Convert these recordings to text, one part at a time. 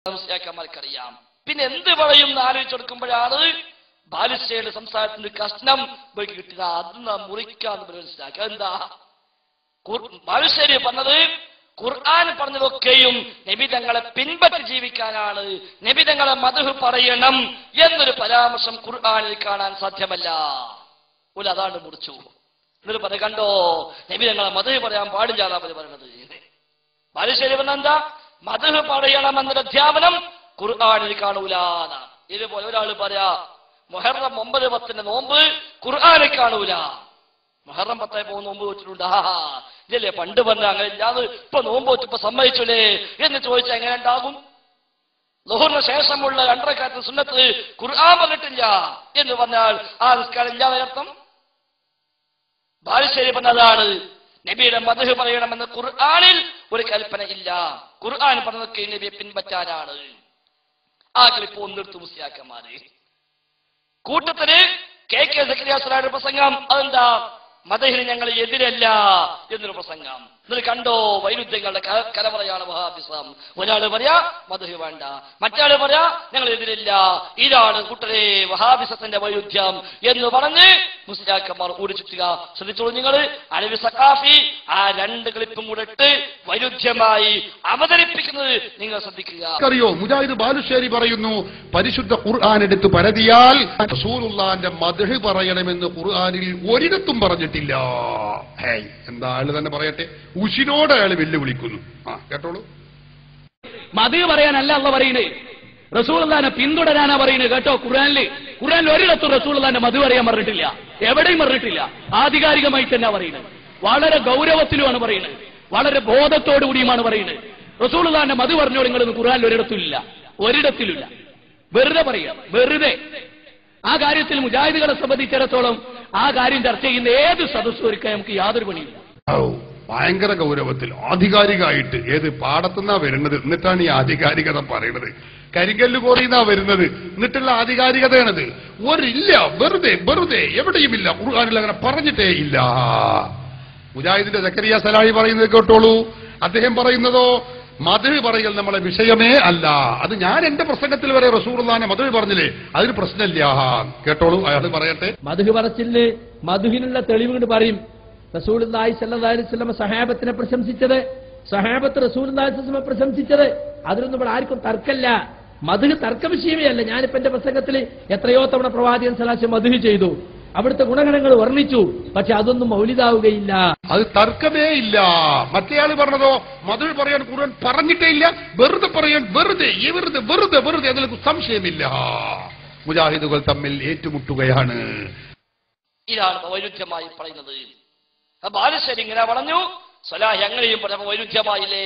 മുസ്ലിയാക്കന്മാർക്കറിയാം. പിന്നെ എന്ത് പറയും എന്ന് ആലോചിച്ച് കൊടുക്കുമ്പോഴാണ് ബാലുശ്ശേരിയുടെ സംസാരത്തിന്റെ കഷ്ണം കിട്ടുക. അത് മുറിക്കാന്ന് മനസ്സിലാക്കുക. എന്താ ബാലുശ്ശേരി പറഞ്ഞത്? ഖുർആൻ പറഞ്ഞതൊക്കെയും നബി തങ്ങളെ പിൻപറ്റി ജീവിക്കാനാണ്, നബി തങ്ങളെ മദ്ഹ് പറയണം എന്നൊരു പരാമർശം ഖുർആനിൽ കാണാൻ സാധ്യമല്ല. അതാണ് മുറിച്ചു. എന്നിട്ട് പറ കണ്ടോ, നബി തങ്ങളെ മദ്ഹ് പറയാൻ പാടില്ല എന്നാ പറയുന്നത്. ബാലുശ്ശേരി പറഞ്ഞ എന്താ? മദ്ഹ് പറയണം എന്നൊരു അധ്യാപനം ഖുർആനിൽ കാണൂലാണ്. ഇതുപോലെ ഒരാൾ പറയാ മുഹറം 9, 10 നോമ്പ് ഖുർആനിൽ കാണൂല. മുഹറം 10 നോമ്പ് വെച്ചിട്ടുണ്ട്. ഇതല്ലേ പണ്ട് പറഞ്ഞ അങ്ങനെ ഇല്ലാതെ ഇപ്പൊ നോമ്പ് വെച്ചപ്പോ സമ്മതിച്ചല്ലേ എന്ന് ചോദിച്ചാൽ എങ്ങനെ ഉണ്ടാകും? ളുഹറിന് ശേഷമുള്ള 2 റക്അത്ത് സുന്നത്ത് ഖുർആൻ പറഞ്ഞിട്ടില്ല എന്ന് പറഞ്ഞാൽ ആ നിസ്കാരം ഇല്ലാതെ അർത്ഥം. ബാലുശ്ശേരി പറഞ്ഞതാണ് നബിയുടെ മദ്ഹ് പറയണമെന്ന് ഖുർആനിൽ ഒരു കൽപ്പന ഇല്ല. ഖുർആൻ പറഞ്ഞതൊക്കെ നബിയെ പിൻപറ്റാനാണ്. ആ ക്ലിപ്പ് ഒന്നെടുത്തു മുസ്ലിയാക്കന്മാര്. കൂട്ടത്തിന് കെ സക്കരിയ ഉസ്താദിന്റെ പ്രസംഗം അതെന്താ? മദ്ഹിന് ഞങ്ങൾ എതിരല്ല എന്നൊരു പ്രസംഗം. എന്നിട്ട് കണ്ടോ വൈരുദ്ധ്യങ്ങളുടെ കലവറയാണ് വഹാബിസം. ഒരാള് പറയാ മദ്ഹ് വേണ്ട, മറ്റാള് പറയാ ഞങ്ങൾ എതിരില്ല. ഇതാണ് കൂട്ടരെ വഹാബിസത്തിന്റെ വൈരുദ്ധ്യം എന്ന് പറഞ്ഞ് മുസ്ലിയാക്കന്മാർ ഓടിച്ചുറ്റുക. ശ്രദ്ധിച്ചോളൂ നിങ്ങൾ. അലവി സഖാഫി ആ 2 ക്ലിപ്പും കൂടെ ഇട്ട് വൈരുദ്ധ്യമായി അവതരിപ്പിക്കുന്നത് നിങ്ങൾ ശ്രദ്ധിക്കുക. അറിയോ, മുജാഹിദ് ബാലുശ്ശേരി പറയുന്നു പരിശുദ്ധ ഖുർആൻ എടുത്ത് പരതിയാൽ റസൂലുള്ളാഹിന്റെ മദ്ഹ് പറയണമെന്ന് ഖുർആനിൽ ഒരിടത്തും പറഞ്ഞിട്ടില്ല. എന്താ ആള് തന്നെ പറയട്ടെ. ഉശിനോട് അയാൾ വെല്ലുവിളിക്കുന്നു. കേട്ടോളൂ. മദ്ഹ് പറയാനല്ല അല്ലാഹു പറയുന്നത്, റസൂലുള്ളാഹിനെ പിന്തുടരാനാ പറയുന്നത്. കേട്ടോ, ഖുർആനിൽ ഒരിടത്തും റസൂലുള്ളാഹിന്റെ മദ്ഹ് പറയാൻ പറഞ്ഞിട്ടില്ല. എവിടെയും പറഞ്ഞിട്ടില്ല. ആധികാരികമായിട്ട് തന്നെ പറയുന്നത്. വളരെ ഗൗരവത്തിലുമാണ് പറയുന്നത്, വളരെ ബോധത്തോടു കൂടിയുമാണ് പറയുന്നത്. റസൂലുള്ളാഹിന്റെ മദ്ഹ് പറഞ്ഞോളൂ നിങ്ങളൊന്നും ഖുർആനിൽ ഒരിടത്തിലില്ല. വെറുതെ പറയാം, വെറുതെ. ആ കാര്യത്തിൽ മുജാഹിദുകളെ സംബന്ധിച്ചിടത്തോളം ആ കാര്യം ചർച്ച ചെയ്യുന്ന ഏത് സദസ്സും ഒരുക്കാൻ നമുക്ക് യാതൊരു പണിയില്ല. ഭയങ്കര ഗൗരവത്തിൽ ആധികാരികമായിട്ട് ഏത് പാടത്തുനിന്നാ വരുന്നത്, എന്നിട്ടാണ് ഈ ആധികാരികത പറയുന്നത്. കരിങ്കല്ല് കോറിന്നാ വരുന്നത്, എന്നിട്ടുള്ള ആധികാരികതയാണത്. ഒരില്ല, വെറുതെ എവിടെയുമില്ല. ഖുർആനിൽ അങ്ങനെ പറഞ്ഞിട്ടേ ഇല്ല. മുജാഹിദിന്റെ സക്കരിയ സലാഹി പറയുന്നത് കേട്ടോളൂ. അദ്ദേഹം പറയുന്നതോ മദ്ഹ് പറയൽ നമ്മളെ വിഷയമേ അല്ല. അത് ഞാൻ എന്റെ പ്രസംഗത്തിൽ വരെ റസൂലുള്ളാഹിനെ മദ്ഹ് പറഞ്ഞില്ലേ, അതിന് പ്രശ്നമില്ല. കേട്ടോളൂ, അയാൾ പറയട്ടെ. മദ്ഹ് പറച്ചില് മദ്ഹിനുള്ള തെളിവ് കൊണ്ട് പറയും. റസൂലുള്ളാഹി സ്വല്ലല്ലാഹു അലൈഹി വസല്ലം സഹാബത്തിനെ പ്രശംസിച്ചത്, സഹാബത്ത് റസൂലുള്ളാഹി സ്വല്ലല്ലാഹു അലൈഹി വസല്ലം പ്രശംസിച്ചത്, അതിലൊന്നും ഇവിടെ ആർക്കും തർക്കമില്ല. മദ്ഹ് തർക്ക വിഷയമേ അല്ല. ഞാനിപ്പോ എന്റെ പ്രസംഗത്തിൽ എത്രയോ തവണ പ്രവാചകൻ സ്വല്ലല്ലാഹു അലൈഹി വസല്ലം മദ്ഹ് ചെയ്തു, അവിടുത്തെ ഗുണഗണങ്ങൾ വർണ്ണിച്ചു. പക്ഷെ അതൊന്നും മൗലിദാവുകയില്ല, അത് തർക്കമേ ഇല്ല. മറ്റേയാൾ പറഞ്ഞതോ മദ്ഹ് പറയാൻ ഖുർആൻ പറഞ്ഞിട്ടേ ഇല്ല, വെറുതെ പറയാൻ വെറുതെ അതിലേക്ക് സംശയമില്ല. മുജാഹിദുകൾ തമ്മിൽ ഏറ്റുമുട്ടുകയാണ്. ഇതാണ് വൈരുദ്ധ്യമായി പറയുന്നത്. ബാലുശ്ശേരി ഇങ്ങനെ പറഞ്ഞു, സ്വലാഹി അങ്ങനെയും പറഞ്ഞ വൈരുദ്ധ്യമായില്ലേ.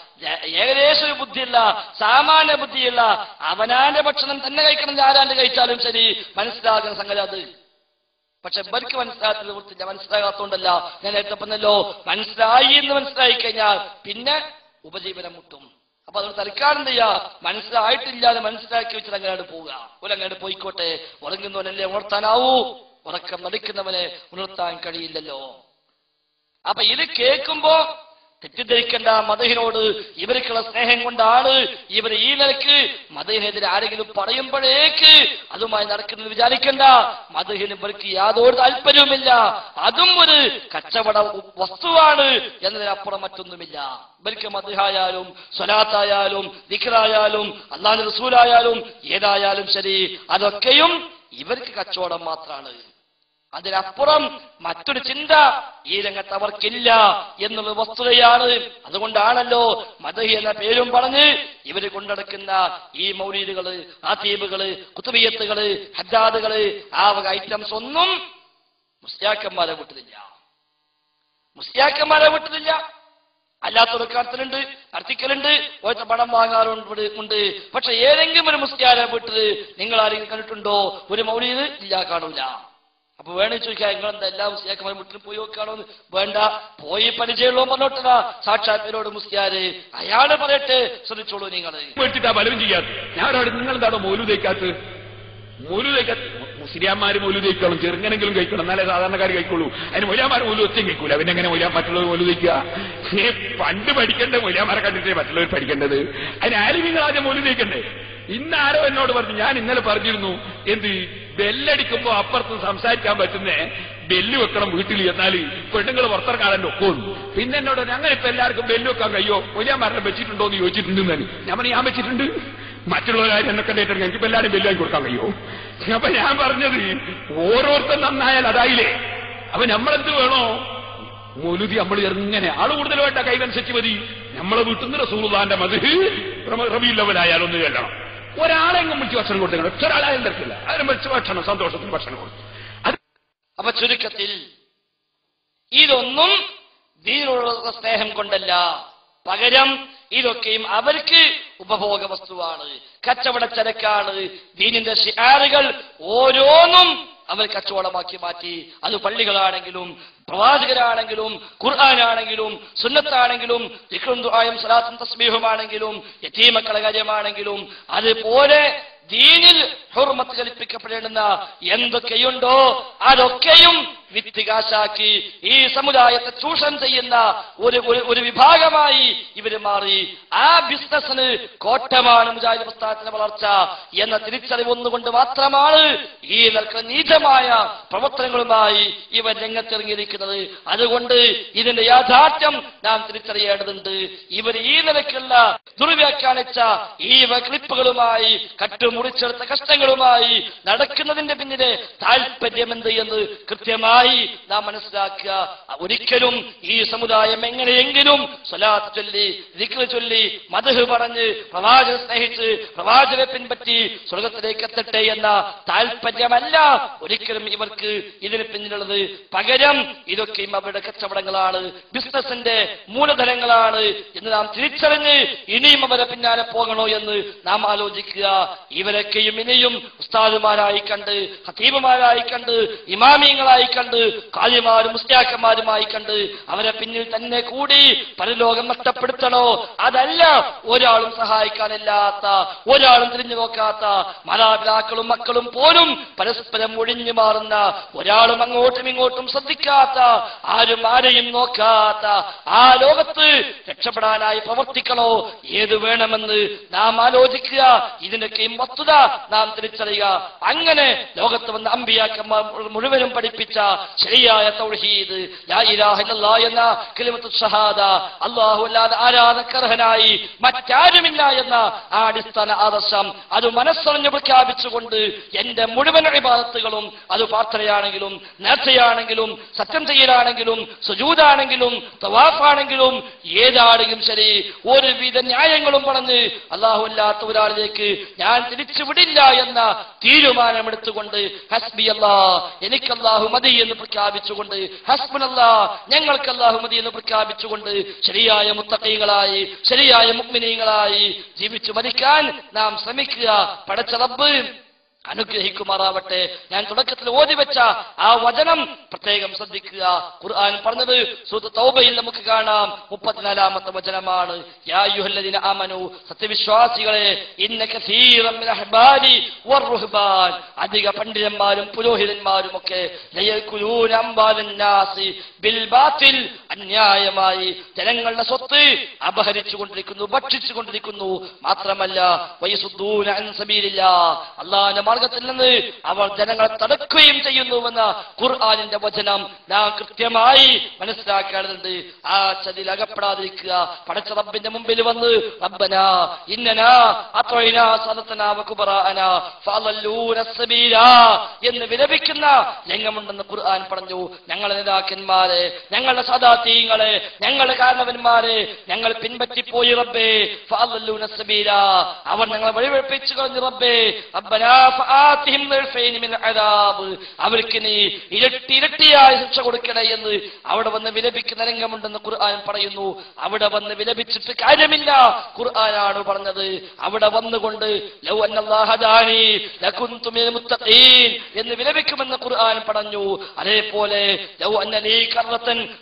ഏകദേശം ഒരു ബുദ്ധിയില്ല, സാമാന്യ ബുദ്ധിയില്ല. അവനാന്റെ ഭക്ഷണം തന്നെ കഴിക്കണം, ആരാണ്ട് കഴിച്ചാലും ശരി, മനസ്സിലാകുന്ന സംഗതി അത്. പക്ഷെ ഇവർക്ക് മനസ്സിലാകാത്ത വൃത്തില്ല. മനസ്സിലാകാത്തോണ്ടല്ല, ഞാൻ നേരത്തെ പറഞ്ഞല്ലോ, മനസ്സിലായി എന്ന് മനസ്സിലായി കഴിഞ്ഞാൽ പിന്നെ ഉപജീവനം മുട്ടും. അപ്പൊ അതുകൊണ്ട് തൽക്കാലം ചെയ്യാ, മനസ്സിലായിട്ടില്ലാതെ മനസ്സിലാക്കി വെച്ചിട്ട് അങ്ങനെയാണ് പോവുക. അങ്ങോട്ട് പോയിക്കോട്ടെ. ഉറങ്ങുന്നവനല്ലേ ഉണർത്താനാവൂ, ഉറക്കം നടിക്കുന്നവനെ ഉണർത്താൻ കഴിയില്ലല്ലോ. അപ്പൊ ഇത് കേൾക്കുമ്പോ തെറ്റിദ്ധരിക്കേണ്ട. മദ്ഹിനോട് ഇവർക്കുള്ള സ്നേഹം കൊണ്ടാണ് ഇവർ ഈ നിലക്ക് മദ്ഹിനെതിരെ ആരെങ്കിലും പറയുമ്പോഴേക്ക് അതുമായി നടക്കുന്നത് വിചാരിക്കേണ്ട. മദ്ഹിന് ഇവർക്ക് യാതൊരു താല്പര്യവുമില്ല. അതും ഒരു കച്ചവട വസ്തുവാണ് എന്നതിനപ്പുറം മറ്റൊന്നുമില്ല. ഇവർക്ക് മദ്ഹായാലും സ്വലാത്തായാലും ദിക്റായാലും അല്ലാഹുവിന്റെ റസൂലായാലും ഏതായാലും ശരി, അതൊക്കെയും ഇവർക്ക് കച്ചവടം മാത്രമാണ്. അതിനപ്പുറം മറ്റൊരു ചിന്ത ഈ രംഗത്ത് അവർക്കില്ല എന്നുള്ള വസ്തുതയാണ്. അതുകൊണ്ടാണല്ലോ മദ്ഹ് എന്ന പേരും പറഞ്ഞ് ഇവര് കൊണ്ടടക്കുന്ന ഈ മൗലീദുകള്, ആതീബുകള്, കുതുബിയത്തുകള്, ഹദ്ദാദുകള്, ആ വക ഐറ്റംസ് ഒന്നും മുസ്ലിയാക്കന്മാരെ വിട്ടതില്ല. അല്ലാത്തൊരു കാര്യത്തിലുണ്ട്, നടത്തിക്കലുണ്ട്, ഓരോ പണം വാങ്ങാറുണ്ട്. പക്ഷെ ഏതെങ്കിലും ഒരു മുസ്ലിയാരെ വീട്ടിൽ നിങ്ങൾ ആരെങ്കിലും കണ്ടിട്ടുണ്ടോ ഒരു മൗലീദ്? ഇല്ല, കാണൂല. അപ്പൊ വേണേ ചോദിക്കാം, നിങ്ങളെന്താ എല്ലാ മുസ്ലിയാക്കന്മാരും വീട്ടിൽ പോയി നോക്കുകയാണോന്ന്? വേണ്ട, പോയി പരിചയമുള്ളോ പറഞ്ഞോട്ടാ സാക്ഷാത് പേരോട് മുസ്ലിയാര്, അയാള് പറയട്ടെ. ശ്രദ്ധിച്ചോളൂ നിങ്ങൾ. ബലവും ചെയ്യാത്ത ഞാനോട് നിങ്ങൾ എന്താണോ മൗലൂദ് കഴിക്കാത്തത്? മുസ്ലിംമാര് മൗലൂദ് കഴിക്കണം, ചെറുങ്ങനെങ്കിലും കഴിക്കണം, എന്നാലേ സാധാരണക്കാർ കഴിക്കുള്ളൂ. അതിന് മൊയ്ലാമാർ മൗലൂദ് ഒറ്റയും കഴിക്കൂല. പിന്നെ എങ്ങനെ മറ്റുള്ളവർ മൗലൂദ് കഴിക്കുക? പണ്ട് പഠിക്കേണ്ട മൊയ്ലാമാരെ കണ്ടിട്ടേ മറ്റുള്ളവർ പഠിക്കേണ്ടത്. അതിന് ആലിമീങ്ങൾ ആദ്യം മൗലൂദ് കഴിക്കണ്ടേ? ഇന്നാരോ എന്നോട് പറഞ്ഞു, ഞാൻ ഇന്നലെ പറഞ്ഞിരുന്നു, എന്ത് ബെല്ലടിക്കുമ്പോ അപ്പുറത്ത് സംസാരിക്കാൻ പറ്റുന്നേ ബെല്ല് വെക്കണം വീട്ടിൽ, എന്നാൽ പെണ്ണുങ്ങൾ പുറത്തിറക്കാതെ ഒക്കുമെന്ന്. പിന്നെ എന്നോട് അങ്ങനെ ഇപ്പൊ എല്ലാവർക്കും ബെല്ല് വെക്കാൻ കഴിയോ, മൊയ്ലാമാരെ വെച്ചിട്ടുണ്ടോ എന്ന് ചോദിച്ചിട്ടുണ്ടെന്ന്. ഞാൻ വെച്ചിട്ടുണ്ട്. മറ്റുള്ളവരാരും എന്നെ കണ്ടിട്ടുണ്ട്, എനിക്ക് എല്ലാവരും ബെല്ല് വാങ്ങി കൊടുക്കാൻ കഴിയോ? അപ്പൊ ഞാൻ പറഞ്ഞത് ഓരോരുത്തർ നന്നായാൽ അതായില്ലേ. അപ്പൊ നമ്മളെന്ത് വേണോ മൗലൂദി നമ്മൾ എങ്ങനെ ആള് കൂടുതലായിട്ട് കൈവനുസരിച്ച് മതി. നമ്മളെ വീട്ടിൽ നിന്ന് റസൂലുള്ളാഹിന്റെ മദ്ഹ് റബീഉൽ അവ്വലായാലും ഒന്ന് ചെല്ലണം. ഒരാളെങ്ങും വിളിച്ച് ഭക്ഷണം കൊടുക്കണം, ഒരാളായാലും തരത്തില്ല. അതിന് വിളിച്ച് ഭക്ഷണം, സന്തോഷത്തിന് ഭക്ഷണം കൊടുക്കും. അപ്പൊ ചുരുക്കത്തിൽ ഇതൊന്നും ദീനിനോടുള്ള സ്നേഹം കൊണ്ടല്ല, പകരം ഇതൊക്കെയും അവർക്ക് ഉപഭോഗ വസ്തുവാണ്, കച്ചവട ചരക്കാണ്. ദീനിന്റെ ശിആറുകൾ ഓരോന്നും അവർ കച്ചവടമാക്കി മാറ്റി. അത് പള്ളികളാണെങ്കിലും പ്രവാചകരാണെങ്കിലും ഖുർആനാണെങ്കിലും സുന്നത്താണെങ്കിലും ദിക്റും ദുആയും സലാത്തും തസ്ബീഹുമാണെങ്കിലും യതീമക്കളുടെ കാര്യമാണെങ്കിലും അതുപോലെ ദീനിൽ ഹുർമത്ത് കൽപ്പിക്കപ്പെടേണ്ടുന്ന എന്തൊക്കെയുണ്ടോ അതൊക്കെയും വിത്ത് കാശാക്കി ഈ സമുദായത്തെ ചൂഷണം ചെയ്യുന്ന ഒരു വിഭാഗമായി ഇവര് മാറി. ആ ബിസിനസ്സിന് കോട്ടമാണ് മുജാഹിദ് പ്രസ്ഥാനത്തിന്റെ വളർച്ച എന്ന തിരിച്ചറിവ് ഒന്നുകൊണ്ട് മാത്രമാണ് ഈ നിലക്ക് നീചമായ പ്രവർത്തനങ്ങളുമായി ഇവർ രംഗത്തിറങ്ങിയിരിക്കുന്നത്. അതുകൊണ്ട് ഇതിന്റെ യാഥാർത്ഥ്യം നാം തിരിച്ചറിയേണ്ടതുണ്ട്. ഇവർ ഈ നിലയ്ക്കുള്ള ദുർവ്യാഖ്യാനിച്ച ഈ ക്ലിപ്പുകളുമായി കട്ടുമുറിച്ചെടുത്ത കഷ്ടങ്ങളുമായി നടക്കുന്നതിന്റെ പിന്നിലെ താല്പര്യമെന്ത് എന്ന് കൃത്യമായി നാം മനസ്സിലാക്കുക. ഒരിക്കലും ഈ സമുദായം എങ്ങനെയെങ്കിലും സ്വലാത്ത് ചൊല്ലി ദിക്ർ ചൊല്ലി മദ്ഹ് പറഞ്ഞ് പ്രവാചകനെ സ്നേഹിച്ച് പ്രവാചകനെ പിൻപറ്റി സ്വർഗത്തിലേക്ക് എത്തട്ടെ എന്ന താല്പര്യമല്ല ഒരിക്കലും ഇവർക്ക് ഇതിന് പിന്നിലുള്ളത്. പകരം ഇതൊക്കെയും അവരുടെ കച്ചവടങ്ങളാണ്, ബിസിനസിന്റെ മൂലധനങ്ങളാണ് എന്ന് നാം തിരിച്ചറിഞ്ഞ് ഇനിയും അവരെ പിന്നാലെ പോകണോ എന്ന് നാം ആലോചിക്കുക. ഇവരൊക്കെയും ഇനിയും ഉസ്താദുമാരായി കണ്ട്, ഖതീബുമാരായി കണ്ട്, ഇമാമിയങ്ങളായി കണ്ട്, കാലിമാരും മുസ്ലിയാക്കന്മാരുമായി കണ്ട് അവരെ പിന്നിൽ തന്നെ കൂടി പരലോകം നഷ്ടപ്പെടുത്തണോ? അതല്ല. ഒരാളും സഹായിക്കാനില്ലാത്ത, ഒരാളും തിരിഞ്ഞു നോക്കാത്ത, മാതാപിതാക്കളും മക്കളും പോലും പരസ്പരം ഒഴിഞ്ഞു മാറുന്ന, ഒരാളും അങ്ങോട്ടും ഇങ്ങോട്ടും ശ്രദ്ധിക്കാത്ത, ആരും ആരെയും നോക്കാത്ത ആ ലോകത്ത് രക്ഷപ്പെടാനായി പ്രവർത്തിക്കണോ? ഏത് വേണമെന്ന് നാം ആലോചിക്കുക. ഇതിനൊക്കെയും വസ്തുത നാം തിരിച്ചറിയുക. അങ്ങനെ ലോകത്ത് വന്ന അമ്പിയാക്കന്മാർ മുഴുവനും പഠിപ്പിച്ച ശരിയായ തൗഹീദ്, ലാ ഇലാഹ ഇല്ലല്ലാഹ് എന്ന കലിമത്തു ഷഹാദ, അല്ലാഹു അല്ലാതെ ആരാധനക്കർഹനായി മറ്റാരുമില്ല എന്ന ആ അടിസ്ഥാന ആദർശം അത് മനസ്സറിഞ്ഞ് പ്രഖ്യാപിച്ചുകൊണ്ട് എന്റെ മുഴുവൻ ഇബാദത്തുകളും, അത് പ്രാർത്ഥനയാണെങ്കിലും നേർച്ചയാണെങ്കിലും സത്യം ചെയ്യലാണെങ്കിലും സുജൂദാണെങ്കിലും തവാഫാണെങ്കിലും ഏതാണെങ്കിലും ശരി, ഒരുവിധ ന്യായങ്ങളും പറഞ്ഞ് അല്ലാഹു അല്ലാത്ത ഒരാളിലേക്ക് ഞാൻ തിരിച്ചുവിടില്ല എന്ന തീരുമാനമെടുത്തുകൊണ്ട് ഹസ്ബി അല്ലാഹ്, എനിക്ക് അല്ലാഹു മതി എന്ന് പ്രഖ്യാപിച്ചുകൊണ്ട്, ഹസ്ബുനല്ലാഹ്, ഞങ്ങൾക്ക് അല്ലാഹു മതി എന്ന് പ്രഖ്യാപിച്ചുകൊണ്ട് ശരിയായ മുത്തഖീങ്ങളായി, ശരിയായ മുഅ്മിനീങ്ങളായി ജീവിച്ചു മരിക്കാൻ നാം ശ്രമിക്കുക. പടച്ച റബ്ബ് അനുഗ്രഹിക്കുമാറാവട്ടെ. ഞാൻ തുടക്കത്തിൽ ഓതിവെച്ച ആ വചനം പ്രത്യേകം ശ്രദ്ധിക്കുക. ഖുർആൻ പറഞ്ഞത് സൂറത്ത് തൗബയിൽ നമുക്ക് കാണാം, 34-ാമത്തെ വചനമാണ്. യാ അയ്യുഹല്ലദീന ആമനൂ, സത്യവിശ്വാസികളെ, ഇന്ന കസീറൻ മിനൽ അഹ്ബാരി വറുഹ്ബാൻ, അധിക പണ്ഡിതന്മാരും പുരോഹിതന്മാരും ഒക്കെ ലയകുലൂന അംബാലൻ നാസി ബിൽ ബാത്തിൽ, അന്യായമായി ജനങ്ങളുടെ സ്വത്ത് അപഹരിച്ചുകൊണ്ടിരിക്കുന്നു, ഭക്ഷിച്ചുകൊണ്ടിരിക്കുന്നു. മാത്രമല്ല വയസുദ്ദൂന അൻ സബീലില്ലാഹ്, അല്ലാഹുവിന്റെ മാർഗത്തിൽ നിന്ന് അവർ ജനങ്ങളെ തടക്കുകയും ചെയ്യുന്നുവെന്ന ഖുർആനിന്റെ വചനം നാം കൃത്യമായി മനസ്സിലാക്കേണ്ടതുണ്ട്. ആ ചതിയിൽ അകപ്പെടാതിരിക്കുക. പടച്ച റബ്ബിന്റെ മുമ്പിൽ വന്ന് റബ്ബനാ ഇന്നനാ അത്വൈനാ സദതനാ വകുബറാഅനാ ഫഅളല്ലൂന സബീലാ എന്ന് വിലപിക്കുന്ന രംഗമുണ്ടെന്ന് ഖുർആൻ പറഞ്ഞു. ഞങ്ങളുടെ നേതാക്കന്മാരെ, ഞങ്ങളുടെ സദാതീങ്ങളെ, ഞങ്ങളുടെ കാരണവന്മാരെ ഞങ്ങൾ പിൻപറ്റിപ്പോയി റബ്ബേ. ഫഅളല്ലൂന സബീലാ, അവർ ഞങ്ങളെ വഴിവെപ്പിച്ചു കളഞ്ഞു റബ്ബേ. റബ്ബനാ ഫആതിഹിം ദൽഫൈനി മിൻ അദാബ്, അവർക്ക് നീ ഇരട്ടിയായ ശിക്ഷ കൊടുക്കണേ എന്ന് അവിടെ വന്ന് വിലപിക്കുന്ന രംഗമുണ്ടെന്ന് ഖുർആൻ പറയുന്നു. അവിടെ വന്ന് വിലപിച്ചിട്ട് കാര്യമില്ല, ഖുർആനാണ് പറഞ്ഞത്. അവിടെ വന്നുകൊണ്ട് ലൗ അന്നല്ലാഹ ഹദാനി ലകുന്തു മിനൽ മുത്തഖീൻ എന്ന് വിലപിക്കുമെന്ന് ഖുർആൻ പറഞ്ഞു. അതേപോലെ ലൗ അന്നലീ കറതൻ ഫഅകൂന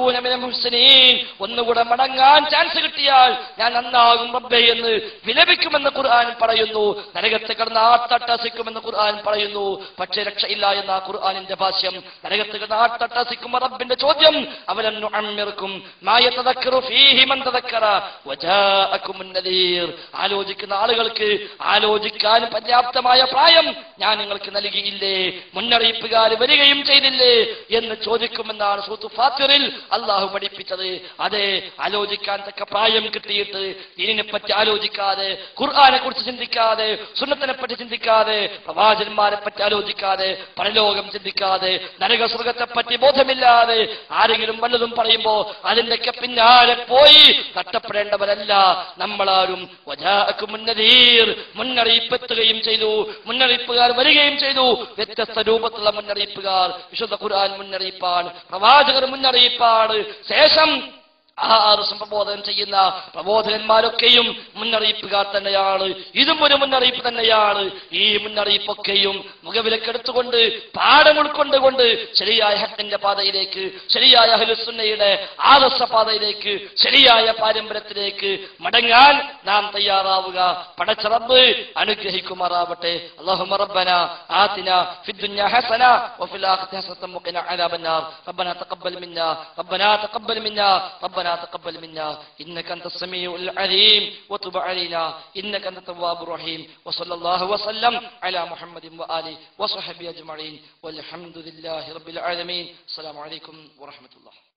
അകൂന മിനൽ മുഹ്സിനീൻ, ഒന്നുകൂടെ മടങ്ങാൻ ചാൻസ് കിട്ടിയാൽ ഞാൻ നന്നാകും റബ്ബേ എന്ന് വിലപിക്കുമെന്ന് ഖുർആൻ പറയുന്നു. നരകത്തെ കടന്ന് ആട്ടട്ടസിക്കുമെന്ന് ഖുർആൻ പറയുന്നു. പക്ഷേ രക്ഷയില്ല എന്ന ഖുർആനിന്റെ ഭാഷ്യം. നരകത്തെ കടന്ന് ആട്ടട്ടസിക്കുമ്പോൾ റബ്ബിന്റെ ചോദ്യം, അവലം നുഅമ്മിർകും മാ യതദക്കറു ഫീഹി മൻ തദക്കറ വജാഅകുമുൻ നദീർ. ആലോചിക്കുന്ന ആളുകൾക്ക് ആലോചിക്കാൻ പര്യാപ്തമായ പ്രായം ഞാൻ നിങ്ങൾക്ക് നൽകിയില്ലേ, മുന്നറിയിപ്പുകാർ വരികയും ചെയ്തില്ലേ എന്ന് ചോദിക്കുമെന്നാണ് സൂറത്ത് ഫാത്തിറിൽ അള്ളാഹു പഠിപ്പിച്ചത്. അതെ, ആലോചിക്കാൻ തക്ക പ്രായം കിട്ടിയിട്ട് ദീനിനെ പറ്റി ആലോചിക്കാതെ, ഖുർആനെ കുറിച്ച് ചിന്തിക്കാതെ, സുന്നത്തിനെ പറ്റി ചിന്തിക്കാതെ, പ്രവാചകന്മാരെ പറ്റി ആലോചിക്കാതെ, പരലോകം ചിന്തിക്കാതെ, നരകസ്വർഗത്തെ പറ്റി ബോധമില്ലാതെ ആരെങ്കിലും വല്ലതും പറയുമ്പോ അതിന്റെയൊക്കെ പിന്നാലെ പോയി നഷ്ടപ്പെടേണ്ടവരല്ല നമ്മളാരും. വജാഅകുമുൻ നദീർ, മുന്നറിയിപ്പെത്തുകയും ചെയ്തു, മുന്നറിയിപ്പുകാർ വരികയും ചെയ്തു. വ്യത്യസ്ത രൂപത്തിലുള്ള മുന്നറിയിപ്പുകാർ. വിശുദ്ധ ഖുർആൻ മുന്നറിയിപ്പാണ്, പ്രവാചകർ മുന്നറിയിപ്പാണ്. ശേഷം പ്രബോധനം ചെയ്യുന്ന പ്രബോധകന്മാരൊക്കെയും മുന്നറിയിപ്പുകാർ തന്നെയാണ്. ഇതും ഒരു മുന്നറിയിപ്പ് തന്നെയാണ്. ഈ മുന്നറിയിപ്പൊക്കെയും മുഖവിലക്കെടുത്തുകൊണ്ട് പാഠം ഉൾക്കൊണ്ടുകൊണ്ട് ശരിയായ ഹക്കിന്റെ പാതയിലേക്ക്, ശരിയായ അഹ്ലുസുന്നയുടെ ആദർശ പാതയിലേക്ക്, ശരിയായ പാരമ്പര്യത്തിലേക്ക് മടങ്ങാൻ നാം തയ്യാറാവുക. പടച്ച റബ്ബ് അനുഗ്രഹിക്കുമാറാവട്ടെ. അല്ലാഹുമ്മ റബ്ബന ആതിന ഫിദ്ദുനിയ ഹസന വഫിൽ ആഖിറതി ഹസനത വഖിന അദാബന്നാർ. റബ്ബന തഖബ്ബൽ മിന്നാ റബ്ബന തഖബ്ബൽ മിന്നാ ربنا تقبل منا إنك أنت السميع العليم وتب علينا إنك أنت التواب الرحيم. وصلى الله وسلم على محمد وآله وصحبه أجمعين والحمد لله رب العالمين. السلام عليكم ورحمة الله.